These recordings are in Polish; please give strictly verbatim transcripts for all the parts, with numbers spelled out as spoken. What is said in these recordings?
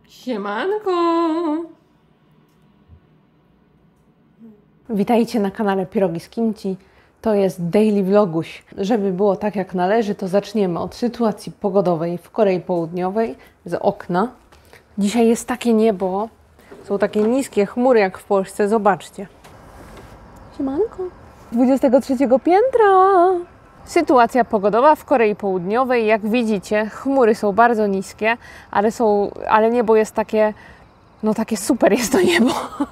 Siemanko! Witajcie na kanale Pierogi z Kimchi. To jest Daily Vloguś. Żeby było tak jak należy, to zaczniemy od sytuacji pogodowej w Korei Południowej z okna. Dzisiaj jest takie niebo, są takie niskie chmury jak w Polsce, zobaczcie. Siemanko! dwudziestego trzeciego piętra! Sytuacja pogodowa w Korei Południowej, jak widzicie, chmury są bardzo niskie, ale, są, ale niebo jest takie, no takie super jest to niebo.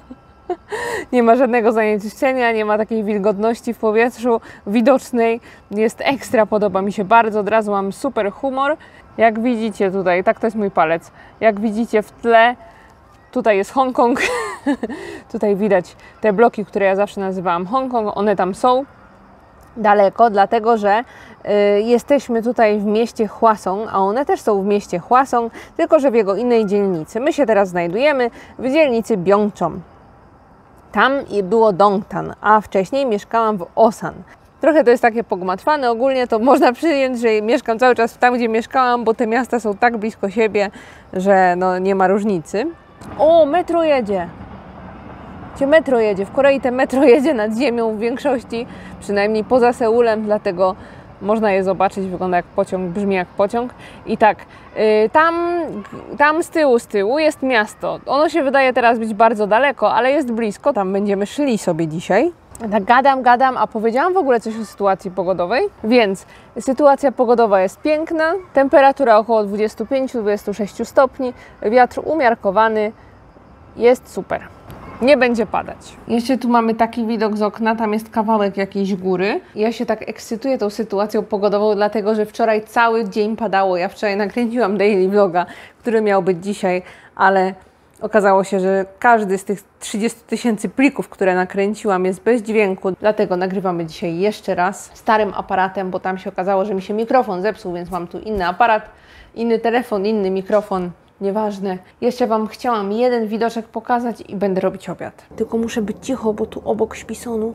Nie ma żadnego zanieczyszczenia, nie ma takiej wilgotności w powietrzu widocznej. Jest ekstra, podoba mi się bardzo, od razu mam super humor. Jak widzicie tutaj, tak to jest mój palec, jak widzicie w tle, tutaj jest Hongkong. Tutaj widać te bloki, które ja zawsze nazywałam Hongkong, one tam są. Daleko, dlatego że y, jesteśmy tutaj w mieście Hwasong, a one też są w mieście Hwasong, tylko że w jego innej dzielnicy. My się teraz znajdujemy w dzielnicy Byongchon. Tam było Dongtan, a wcześniej mieszkałam w Osan. Trochę to jest takie pogmatwane, ogólnie to można przyjąć, że mieszkam cały czas tam, gdzie mieszkałam, bo te miasta są tak blisko siebie, że no, nie ma różnicy. O, metro jedzie! Gdzie metro jedzie? W Korei te metro jedzie nad ziemią w większości, przynajmniej poza Seulem, dlatego można je zobaczyć, wygląda jak pociąg, brzmi jak pociąg. I tak, yy, tam, tam z tyłu, z tyłu jest miasto. Ono się wydaje teraz być bardzo daleko, ale jest blisko, tam będziemy szli sobie dzisiaj. Tak gadam, gadam, a powiedziałam w ogóle coś o sytuacji pogodowej? Więc sytuacja pogodowa jest piękna, temperatura około dwudziestu pięciu do dwudziestu sześciu stopni, wiatr umiarkowany, jest super. Nie będzie padać. Jeszcze tu mamy taki widok z okna, tam jest kawałek jakiejś góry. Ja się tak ekscytuję tą sytuacją pogodową, dlatego że wczoraj cały dzień padało. Ja wczoraj nakręciłam daily vloga, który miał być dzisiaj, ale okazało się, że każdy z tych trzydziestu tysięcy plików, które nakręciłam, jest bez dźwięku. Dlatego nagrywamy dzisiaj jeszcze raz starym aparatem, bo tam się okazało, że mi się mikrofon zepsuł, więc mam tu inny aparat, inny telefon, inny mikrofon. Nieważne. Jeszcze Wam chciałam jeden widoczek pokazać i będę robić obiad. Tylko muszę być cicho, bo tu obok śpi Sonu.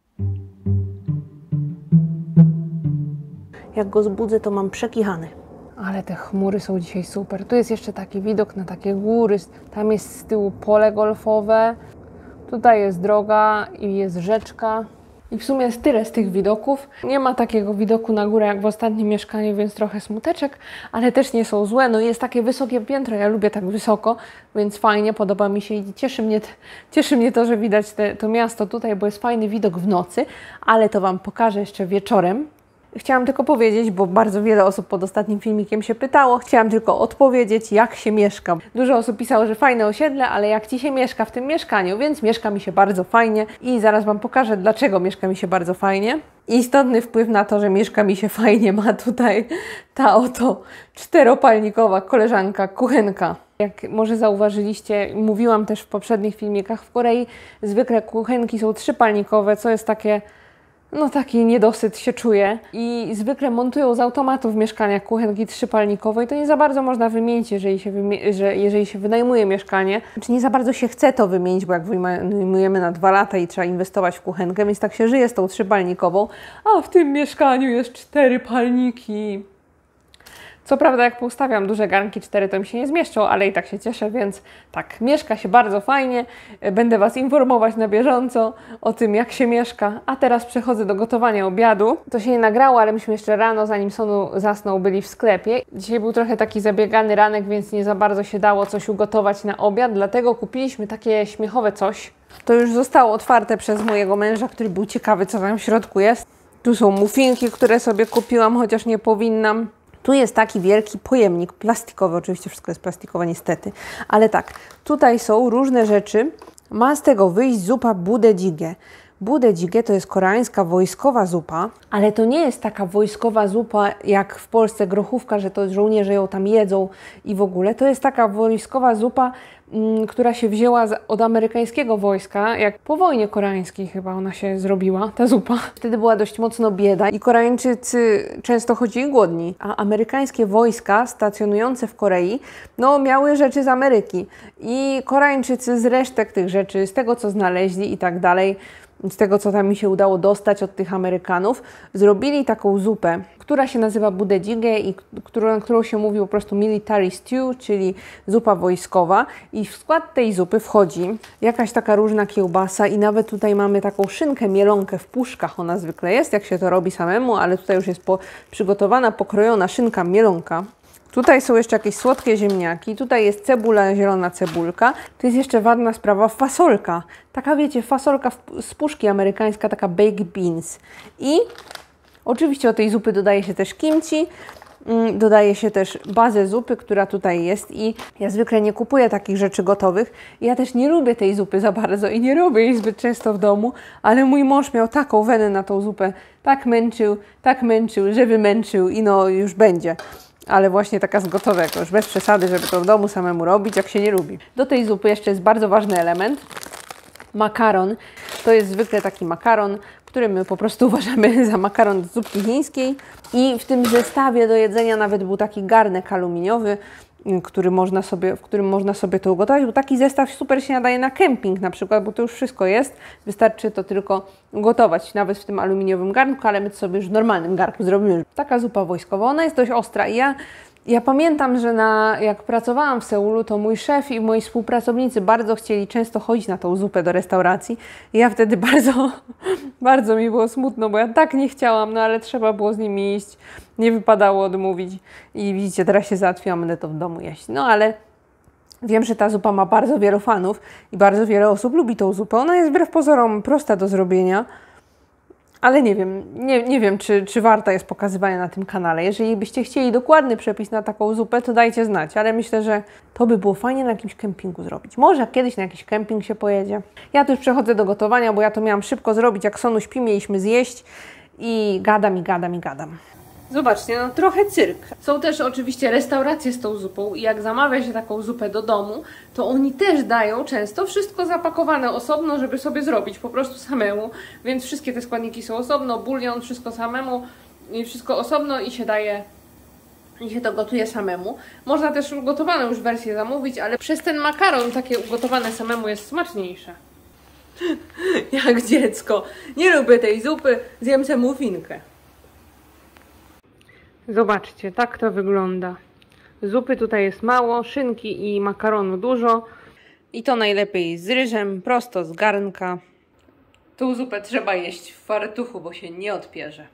Jak go zbudzę, to mam przekichany. Ale te chmury są dzisiaj super. Tu jest jeszcze taki widok na takie góry. Tam jest z tyłu pole golfowe. Tutaj jest droga i jest rzeczka. I w sumie jest tyle z tych widoków. Nie ma takiego widoku na górę jak w ostatnim mieszkaniu, więc trochę smuteczek, ale też nie są złe. No jest takie wysokie piętro, ja lubię tak wysoko, więc fajnie, podoba mi się i cieszy mnie, cieszy mnie to, że widać te, to miasto tutaj, bo jest fajny widok w nocy, ale to Wam pokażę jeszcze wieczorem. Chciałam tylko powiedzieć, bo bardzo wiele osób pod ostatnim filmikiem się pytało, chciałam tylko odpowiedzieć, jak się mieszka. Dużo osób pisało, że fajne osiedle, ale jak Ci się mieszka w tym mieszkaniu, więc mieszka mi się bardzo fajnie i zaraz Wam pokażę, dlaczego mieszka mi się bardzo fajnie. Istotny wpływ na to, że mieszka mi się fajnie, ma tutaj ta oto czteropalnikowa koleżanka, kuchenka. Jak może zauważyliście, mówiłam też w poprzednich filmikach, w Korei zwykle kuchenki są trzypalnikowe, co jest takie... No taki niedosyt się czuje i zwykle montują z automatu w mieszkaniach kuchenki trzypalnikowe i to nie za bardzo można wymienić, jeżeli się, wymie że jeżeli się wynajmuje mieszkanie. Znaczy nie za bardzo się chce to wymienić, bo jak wynajmujemy na dwa lata i trzeba inwestować w kuchenkę, więc tak się żyje z tą trzypalnikową, a w tym mieszkaniu jest cztery palniki. Co prawda jak poustawiam duże garnki, cztery to mi się nie zmieszczą, ale i tak się cieszę, więc tak, mieszka się bardzo fajnie. Będę Was informować na bieżąco o tym, jak się mieszka. A teraz przechodzę do gotowania obiadu. To się nie nagrało, ale myśmy jeszcze rano, zanim Sonu zasnął, byli w sklepie. Dzisiaj był trochę taki zabiegany ranek, więc nie za bardzo się dało coś ugotować na obiad, dlatego kupiliśmy takie śmiechowe coś. To już zostało otwarte przez mojego męża, który był ciekawy, co tam w środku jest. Tu są muffinki, które sobie kupiłam, chociaż nie powinnam. Tu jest taki wielki pojemnik plastikowy, oczywiście wszystko jest plastikowe niestety, ale tak, tutaj są różne rzeczy. Ma z tego wyjść zupa budae-jjigae. Budae-jjigae to jest koreańska wojskowa zupa, ale to nie jest taka wojskowa zupa jak w Polsce grochówka, że to żołnierze ją tam jedzą i w ogóle. To jest taka wojskowa zupa, m, która się wzięła z, od amerykańskiego wojska, jak po wojnie koreańskiej chyba ona się zrobiła, ta zupa. Wtedy była dość mocno bieda i Koreańczycy często chodzili głodni, a amerykańskie wojska stacjonujące w Korei, no miały rzeczy z Ameryki i Koreańczycy z resztek tych rzeczy, z tego co znaleźli i tak dalej, z tego co tam mi się udało dostać od tych Amerykanów, zrobili taką zupę, która się nazywa budedzigę i którą, którą się mówi po prostu military stew, czyli zupa wojskowa. I w skład tej zupy wchodzi jakaś taka różna kiełbasa i nawet tutaj mamy taką szynkę mielonkę w puszkach, ona zwykle jest, jak się to robi samemu, ale tutaj już jest po, przygotowana, pokrojona szynka mielonka. Tutaj są jeszcze jakieś słodkie ziemniaki, tutaj jest cebula, zielona cebulka. Tu jest jeszcze ważna sprawa, fasolka. Taka wiecie, fasolka z puszki amerykańska, taka baked beans. I oczywiście do tej zupy dodaje się też kimchi, dodaje się też bazę zupy, która tutaj jest i ja zwykle nie kupuję takich rzeczy gotowych. Ja też nie lubię tej zupy za bardzo i nie robię jej zbyt często w domu, ale mój mąż miał taką wenę na tą zupę, tak męczył, tak męczył, że wymęczył i no już będzie. Ale właśnie taka z gotowego, już bez przesady, żeby to w domu samemu robić, jak się nie lubi. Do tej zupy jeszcze jest bardzo ważny element, makaron. To jest zwykle taki makaron, który my po prostu uważamy za makaron z zupki chińskiej. I w tym zestawie do jedzenia nawet był taki garnek aluminiowy, który można sobie, w którym można sobie to ugotować. Bo taki zestaw super się nadaje na kemping na przykład, bo to już wszystko jest. Wystarczy to tylko ugotować, nawet w tym aluminiowym garnku, ale my to sobie już w normalnym garnku zrobimy. Taka zupa wojskowa, ona jest dość ostra i ja Ja pamiętam, że na, jak pracowałam w Seulu, to mój szef i moi współpracownicy bardzo chcieli często chodzić na tą zupę do restauracji. I ja wtedy bardzo, bardzo mi było smutno, bo ja tak nie chciałam, no ale trzeba było z nimi iść. Nie wypadało odmówić. I widzicie, teraz się załatwiłam, będę to w domu jeść. No ale wiem, że ta zupa ma bardzo wielu fanów i bardzo wiele osób lubi tą zupę. Ona jest wbrew pozorom prosta do zrobienia. Ale nie wiem, nie, nie wiem, czy, czy warta jest pokazywania na tym kanale. Jeżeli byście chcieli dokładny przepis na taką zupę, to dajcie znać. Ale myślę, że to by było fajnie na jakimś kempingu zrobić. Może kiedyś na jakiś kemping się pojedzie. Ja tu już przechodzę do gotowania, bo ja to miałam szybko zrobić. Jak Sonu śpi, mieliśmy zjeść. I gadam, i gadam, i gadam. Zobaczcie, no trochę cyrk. Są też oczywiście restauracje z tą zupą i jak zamawia się taką zupę do domu, to oni też dają często wszystko zapakowane osobno, żeby sobie zrobić po prostu samemu. Więc wszystkie te składniki są osobno, bulion, wszystko samemu i wszystko osobno i się daje, i się to gotuje samemu. Można też ugotowane już wersje zamówić, ale przez ten makaron takie ugotowane samemu jest smaczniejsze. Jak dziecko. Nie lubię tej zupy, zjem se muffinkę. Zobaczcie, tak to wygląda. Zupy tutaj jest mało, szynki i makaronu dużo. I to najlepiej z ryżem, prosto z garnka. Tą zupę trzeba jeść w fartuchu, bo się nie odpierze.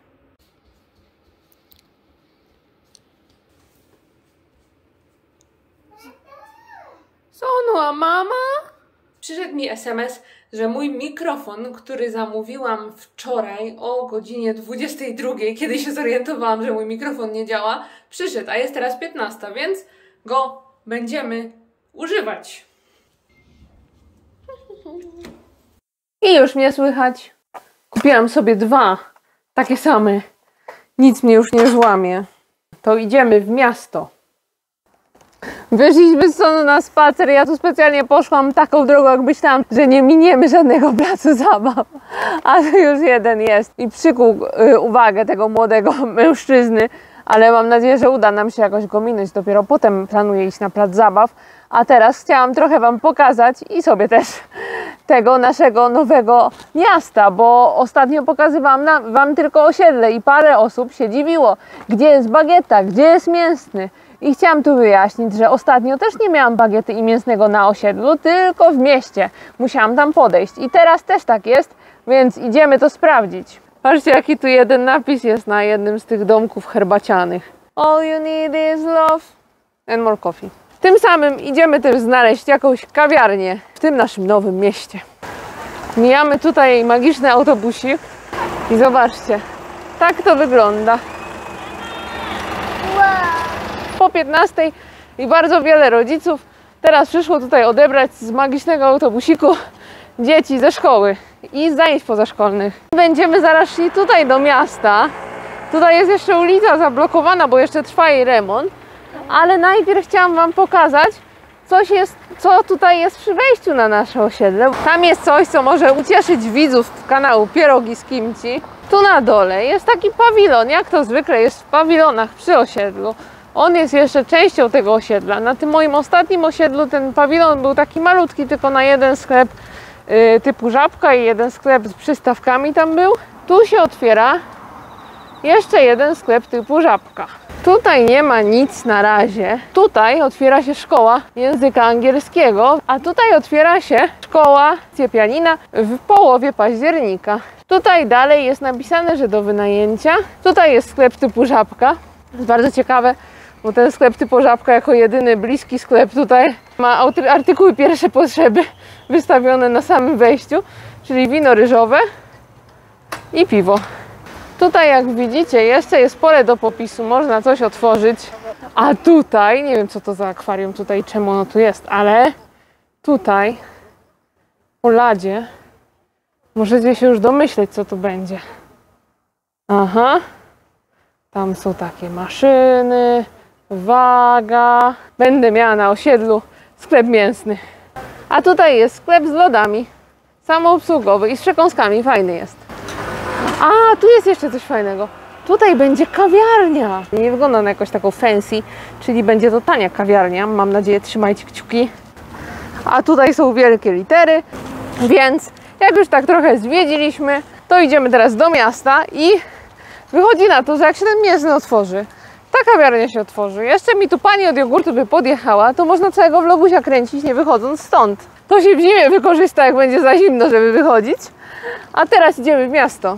Sonu, a mama? Przyszedł mi es em es, że mój mikrofon, który zamówiłam wczoraj o godzinie dwudziestej drugiej, kiedy się zorientowałam, że mój mikrofon nie działa, przyszedł, a jest teraz piętnasta, więc go będziemy używać. I już mnie słychać. Kupiłam sobie dwa, takie same. Nic mnie już nie złamie. To idziemy w miasto. Wyszliśmy z Sonu na spacer, ja tu specjalnie poszłam taką drogą, jak myślałam, że nie miniemy żadnego placu zabaw, a tu już jeden jest i przykuł y, uwagę tego młodego mężczyzny, ale mam nadzieję, że uda nam się jakoś go minąć, dopiero potem planuję iść na plac zabaw, a teraz chciałam trochę Wam pokazać i sobie też tego naszego nowego miasta, bo ostatnio pokazywałam na, Wam tylko osiedle i parę osób się dziwiło, gdzie jest bagieta, gdzie jest mięsny. I chciałam tu wyjaśnić, że ostatnio też nie miałam bagiety i mięsnego na osiedlu, tylko w mieście. Musiałam tam podejść i teraz też tak jest, więc idziemy to sprawdzić. Patrzcie, jaki tu jeden napis jest na jednym z tych domków herbacianych. All you need is love and more coffee. Tym samym idziemy też znaleźć jakąś kawiarnię w tym naszym nowym mieście. Mijamy tutaj magiczny autobusik i zobaczcie, tak to wygląda. Po piętnastej i bardzo wiele rodziców teraz przyszło tutaj odebrać z magicznego autobusiku dzieci ze szkoły i z zajęć pozaszkolnych. Będziemy zaraz szli tutaj do miasta. Tutaj jest jeszcze ulica zablokowana, bo jeszcze trwa jej remont, ale najpierw chciałam Wam pokazać, coś jest, co tutaj jest przy wejściu na nasze osiedle. Tam jest coś, co może ucieszyć widzów kanału Pierogi z Kimchi. Tu na dole jest taki pawilon, jak to zwykle jest w pawilonach przy osiedlu. On jest jeszcze częścią tego osiedla. Na tym moim ostatnim osiedlu ten pawilon był taki malutki, tylko na jeden sklep yy, typu Żabka i jeden sklep z przystawkami tam był. Tu się otwiera jeszcze jeden sklep typu Żabka. Tutaj nie ma nic na razie. Tutaj otwiera się szkoła języka angielskiego, a tutaj otwiera się szkoła pianina w połowie października. Tutaj dalej jest napisane, że do wynajęcia. Tutaj jest sklep typu Żabka. Jest bardzo ciekawe, bo ten sklep typu Żabka jako jedyny bliski sklep tutaj ma artykuły pierwsze potrzeby wystawione na samym wejściu, czyli wino ryżowe i piwo. Tutaj, jak widzicie, jeszcze jest pole do popisu, można coś otworzyć. A tutaj, nie wiem co to za akwarium tutaj, czemu ono tu jest, ale tutaj po ladzie możecie się już domyśleć, co tu będzie. Aha, tam są takie maszyny, waga. Będę miała na osiedlu sklep mięsny. A tutaj jest sklep z lodami, samoobsługowy i z przekąskami, fajny jest. A, tu jest jeszcze coś fajnego. Tutaj będzie kawiarnia. Nie wygląda na jakąś taką fancy, czyli będzie to tania kawiarnia. Mam nadzieję, trzymajcie kciuki. A tutaj są wielkie litery, więc jak już tak trochę zwiedziliśmy, to idziemy teraz do miasta i wychodzi na to, że jak się ten mięsny otworzy, ta kawiarnia się otworzy. Jeszcze mi tu pani od jogurtu by podjechała, to można całego vlogusia kręcić, nie wychodząc stąd. To się w zimie wykorzysta, jak będzie za zimno, żeby wychodzić. A teraz idziemy w miasto.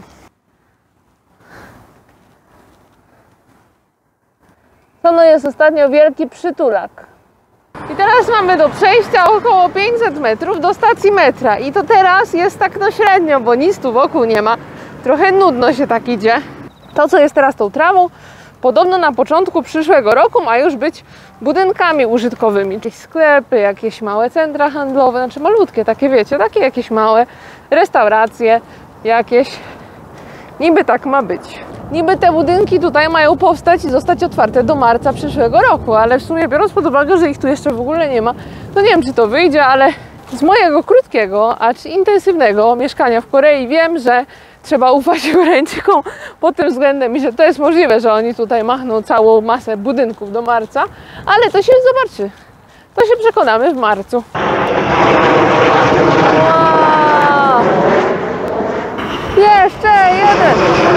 To no jest ostatnio wielki przytulak. I teraz mamy do przejścia około pięćset metrów do stacji metra. I to teraz jest tak no średnio, bo nic tu wokół nie ma. Trochę nudno się tak idzie. To, co jest teraz tą trawą, podobno na początku przyszłego roku ma już być budynkami użytkowymi. Czyli sklepy, jakieś małe centra handlowe, znaczy malutkie, takie wiecie, takie jakieś małe restauracje, jakieś. Niby tak ma być. Niby te budynki tutaj mają powstać i zostać otwarte do marca przyszłego roku, ale w sumie biorąc pod uwagę, że ich tu jeszcze w ogóle nie ma, to nie wiem, czy to wyjdzie, ale z mojego krótkiego, acz intensywnego mieszkania w Korei wiem, że trzeba ufać Koreańczykom pod tym względem i że to jest możliwe, że oni tutaj machną całą masę budynków do marca, ale to się zobaczy. To się przekonamy w marcu. Wow. Jeszcze jeden!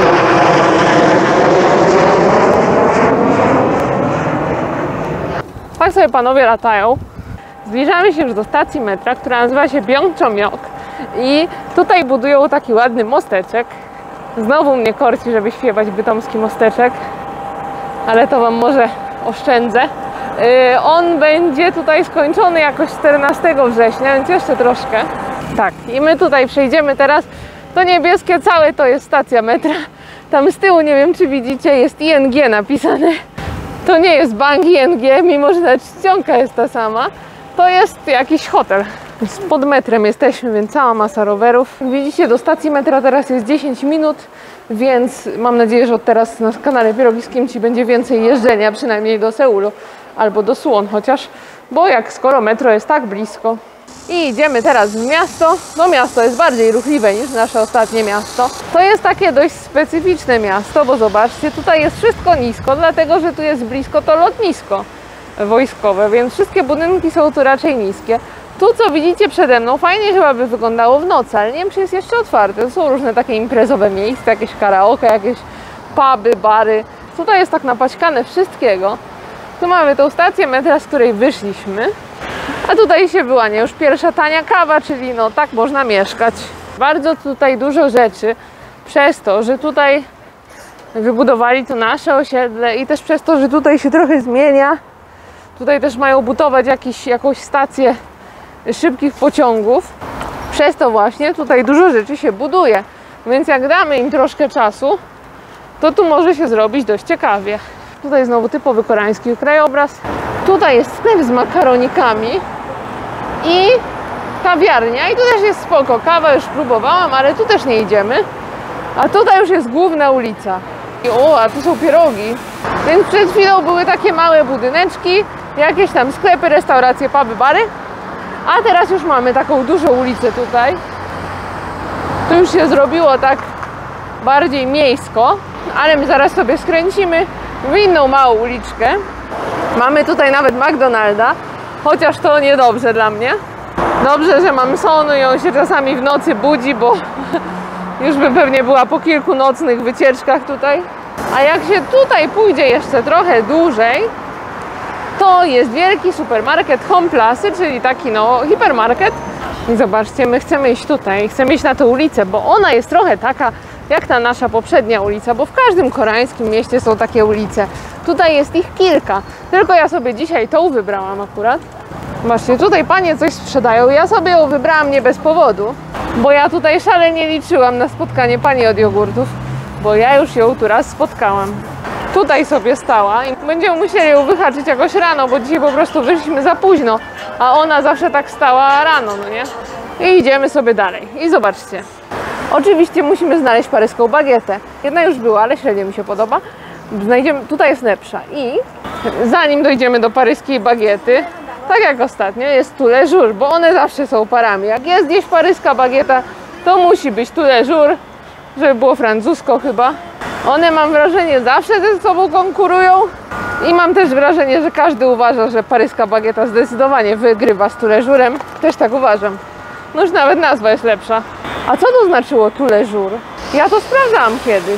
Tak sobie panowie latają. Zbliżamy się już do stacji metra, która nazywa się Byongchomyok i tutaj budują taki ładny mosteczek. Znowu mnie korci, żeby śpiewać bytomski mosteczek, ale to wam może oszczędzę. Yy, on będzie tutaj skończony jakoś czternastego września, więc jeszcze troszkę. Tak, i my tutaj przejdziemy teraz. To niebieskie całe to jest stacja metra. Tam z tyłu, nie wiem czy widzicie, jest I N G napisane. To nie jest bank I N G, mimo że ta czcionka jest ta sama. To jest jakiś hotel. Pod metrem jesteśmy, więc cała masa rowerów. Widzicie, do stacji metra teraz jest dziesięć minut, więc mam nadzieję, że od teraz na kanale Pierogi z Kimchi będzie więcej jeżdżenia, przynajmniej do Seulu albo do Suwon chociaż, bo jak skoro metro jest tak blisko. I idziemy teraz w miasto. No miasto jest bardziej ruchliwe niż nasze ostatnie miasto. To jest takie dość specyficzne miasto, bo zobaczcie, tutaj jest wszystko nisko, dlatego że tu jest blisko to lotnisko wojskowe, więc wszystkie budynki są tu raczej niskie. Tu, co widzicie przede mną, fajnie chyba by wyglądało w nocy, ale nie wiem, czy jest jeszcze otwarte. To są różne takie imprezowe miejsca, jakieś karaoke, jakieś puby, bary. Tutaj jest tak napaćkane wszystkiego. Tu mamy tą stację metra, z której wyszliśmy. A tutaj się wyłania już pierwsza tania kawa, czyli no tak można mieszkać. Bardzo tutaj dużo rzeczy przez to, że tutaj wybudowali to nasze osiedle i też przez to, że tutaj się trochę zmienia. Tutaj też mają budować jakiś, jakąś stację szybkich pociągów. Przez to właśnie tutaj dużo rzeczy się buduje. Więc jak damy im troszkę czasu, to tu może się zrobić dość ciekawie. Tutaj znowu typowy koreański krajobraz. Tutaj jest sklep z makaronikami i kawiarnia. I tu też jest spoko. Kawę już próbowałam, ale tu też nie idziemy. A tutaj już jest główna ulica. I, o, a tu są pierogi. Więc przed chwilą były takie małe budyneczki, jakieś tam sklepy, restauracje, puby, bary. A teraz już mamy taką dużą ulicę tutaj. To już się zrobiło tak bardziej miejsko, ale my zaraz sobie skręcimy w inną małą uliczkę. Mamy tutaj nawet McDonalda, chociaż to niedobrze dla mnie. Dobrze, że mam sonu i on się czasami w nocy budzi, bo już by pewnie była po kilku nocnych wycieczkach tutaj. A jak się tutaj pójdzie jeszcze trochę dłużej, to jest wielki supermarket Homeplasy, czyli taki no hipermarket. I zobaczcie, my chcemy iść tutaj, chcemy iść na tę ulicę, bo ona jest trochę taka jak ta nasza poprzednia ulica, bo w każdym koreańskim mieście są takie ulice. Tutaj jest ich kilka, tylko ja sobie dzisiaj tą wybrałam akurat. Właśnie tutaj panie coś sprzedają, ja sobie ją wybrałam nie bez powodu, bo ja tutaj szalenie liczyłam na spotkanie pani od jogurtów, bo ja już ją tu raz spotkałam. Tutaj sobie stała i będziemy musieli ją wyhaczyć jakoś rano, bo dzisiaj po prostu wyszliśmy za późno, a ona zawsze tak stała rano, no nie? I idziemy sobie dalej. I zobaczcie. Oczywiście musimy znaleźć paryską bagietę. Jedna już była, ale średnio mi się podoba. Znajdziemy, tutaj jest lepsza. I zanim dojdziemy do paryskiej bagiety, tak jak ostatnio, jest tous les jours, bo one zawsze są parami. Jak jest gdzieś paryska bagieta, to musi być tous les jours, żeby było francusko chyba. One, mam wrażenie, zawsze ze sobą konkurują i mam też wrażenie, że każdy uważa, że paryska bagieta zdecydowanie wygrywa z tous les jours. Też tak uważam. No już nawet nazwa jest lepsza. A co to znaczyło tous les jours? Ja to sprawdzałam kiedyś.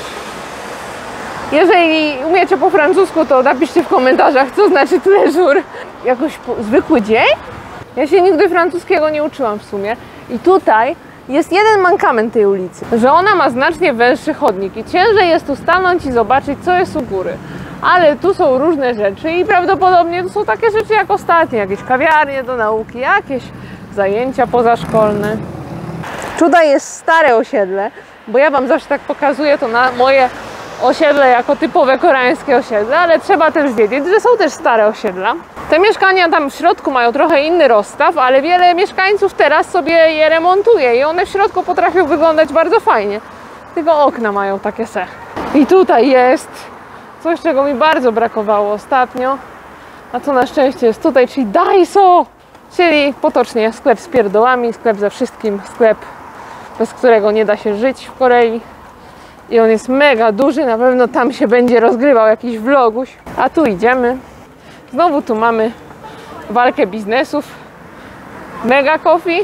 Jeżeli umiecie po francusku, to napiszcie w komentarzach, co znaczy tous les jours. Jakoś po, zwykły dzień? Ja się nigdy francuskiego nie uczyłam w sumie. I tutaj jest jeden mankament tej ulicy, że ona ma znacznie węższy chodnik i ciężej jest tu stanąć i zobaczyć, co jest u góry. Ale tu są różne rzeczy i prawdopodobnie to są takie rzeczy jak ostatnie, jakieś kawiarnie do nauki, jakieś zajęcia pozaszkolne. Tutaj jest stare osiedle, bo ja wam zawsze tak pokazuję to na moje osiedle jako typowe koreańskie osiedle, ale trzeba też wiedzieć, że są też stare osiedla. Te mieszkania tam w środku mają trochę inny rozstaw, ale wiele mieszkańców teraz sobie je remontuje i one w środku potrafią wyglądać bardzo fajnie. Tylko okna mają takie se. I tutaj jest coś, czego mi bardzo brakowało ostatnio, a co na szczęście jest tutaj, czyli Daiso, czyli potocznie sklep z pierdołami, sklep ze wszystkim, sklep, bez którego nie da się żyć w Korei. I on jest mega duży, na pewno tam się będzie rozgrywał jakiś vloguś. A tu idziemy. Znowu tu mamy walkę biznesów. Mega Coffee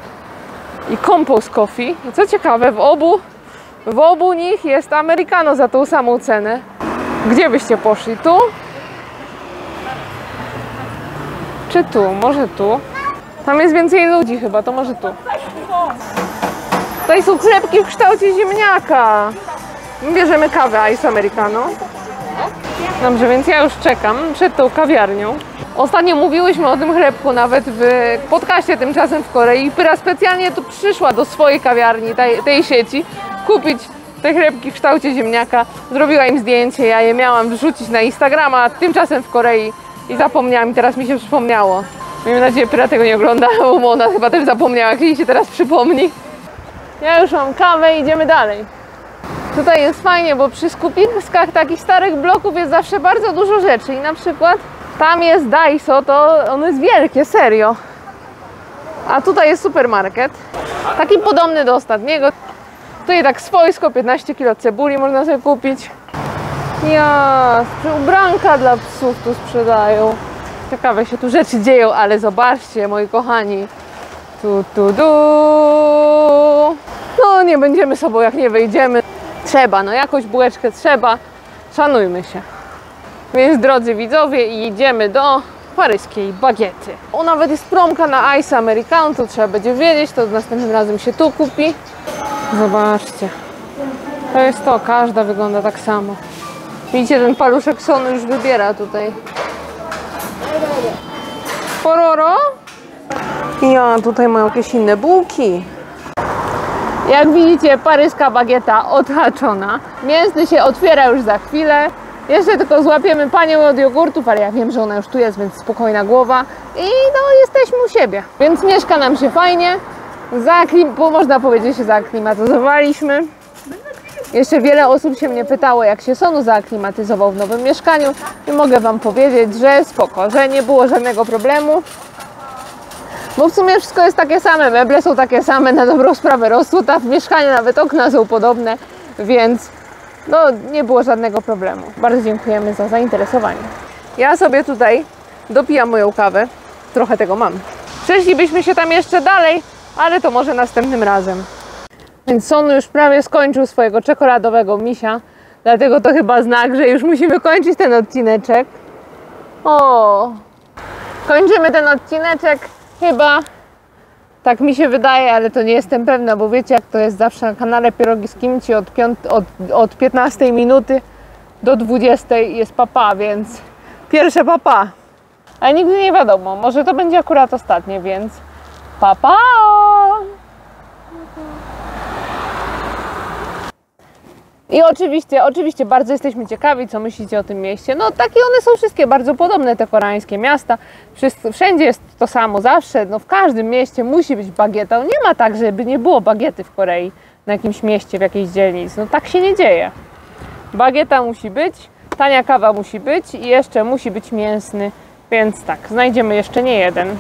i Compose Coffee. I co ciekawe, w obu, w obu nich jest americano za tą samą cenę. Gdzie byście poszli? Tu? Czy tu? Może tu? Tam jest więcej ludzi chyba, to może tu. Tutaj są chlebki w kształcie ziemniaka. Bierzemy kawę Ice Americano. Dobrze, więc ja już czekam przed tą kawiarnią. Ostatnio mówiłyśmy o tym chlebku nawet w podcaście Tymczasem w Korei. I Pyra specjalnie tu przyszła do swojej kawiarni, tej, tej sieci, kupić te chlebki w kształcie ziemniaka. Zrobiła im zdjęcie, ja je miałam wrzucić na Instagrama Tymczasem w Korei i zapomniałam i teraz mi się przypomniało. Miejmy nadzieję, Pyra tego nie ogląda, bo ona chyba też zapomniała, jak jej się teraz przypomni. Ja już mam kawę i idziemy dalej. Tutaj jest fajnie, bo przy skupiskach takich starych bloków jest zawsze bardzo dużo rzeczy i na przykład tam jest Daiso, to ono jest wielkie, serio. A tutaj jest supermarket, taki podobny do ostatniego. Tutaj tak swojsko, piętnaście kilo cebuli można sobie kupić. Ja, ubranka dla psów tu sprzedają. Ciekawe się tu rzeczy dzieją, ale zobaczcie, moi kochani. Tu, tu, tu. No nie będziemy sobą, jak nie wyjdziemy. Trzeba, no jakoś bułeczkę trzeba. Szanujmy się. Więc drodzy widzowie, idziemy do paryskiej bagiety. O, nawet jest promka na Ice Americano, to trzeba będzie wiedzieć, to następnym razem się tu kupi. Zobaczcie. To jest to, każda wygląda tak samo. Widzicie, ten paluszek sonu już wybiera tutaj. Pororo? Ja, tutaj mają jakieś inne bułki. Jak widzicie, paryska bagieta odhaczona. Mięsny się otwiera już za chwilę. Jeszcze tylko złapiemy panią od jogurtów, ale ja wiem, że ona już tu jest, więc spokojna głowa. I no, jesteśmy u siebie. Więc mieszka nam się fajnie. Zaklim... bo można powiedzieć, że zaaklimatyzowaliśmy. Jeszcze wiele osób się mnie pytało, jak się Sonu zaaklimatyzował w nowym mieszkaniu. I mogę wam powiedzieć, że spoko, że nie było żadnego problemu. Bo w sumie wszystko jest takie same, meble są takie same, na dobrą sprawę rozsuta w mieszkaniu, nawet okna są podobne, więc no nie było żadnego problemu. Bardzo dziękujemy za zainteresowanie. Ja sobie tutaj dopijam moją kawę, trochę tego mam. Przeszlibyśmy się tam jeszcze dalej, ale to może następnym razem. Więc Sonu już prawie skończył swojego czekoladowego misia, dlatego to chyba znak, że już musimy kończyć ten odcineczek. O, kończymy ten odcineczek chyba, tak mi się wydaje, ale to nie jestem pewna, bo wiecie jak to jest zawsze na kanale Pierogi z Kimchi od, od, od piętnastej minuty do dwudziestej jest papa, więc pierwsze papa. Ale nigdy nie wiadomo, może to będzie akurat ostatnie, więc papa! I oczywiście, oczywiście bardzo jesteśmy ciekawi, co myślicie o tym mieście. No takie one są wszystkie bardzo podobne, te koreańskie miasta. Wszędzie jest to samo, zawsze, no w każdym mieście musi być bagieta. No nie ma tak, żeby nie było bagiety w Korei, na jakimś mieście, w jakiejś dzielnicy. No tak się nie dzieje. Bagieta musi być, tania kawa musi być i jeszcze musi być mięsny. Więc tak, znajdziemy jeszcze nie jeden.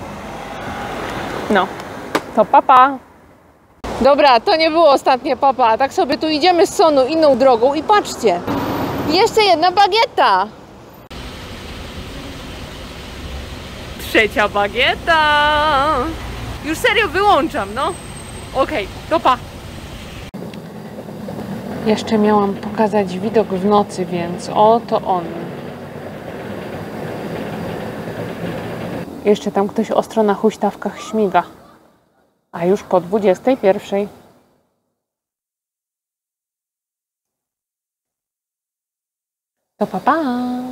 No, to papa. Dobra, to nie było ostatnie papa. Tak sobie tu idziemy z Sonu inną drogą i patrzcie. Jeszcze jedna bagieta. Trzecia bagieta. Już serio wyłączam, no. Okej, okay, to pa. Jeszcze miałam pokazać widok w nocy, więc oto on. Jeszcze tam ktoś ostro na huśtawkach śmiga. A już po dwudziestej pierwszej. To pa, pa.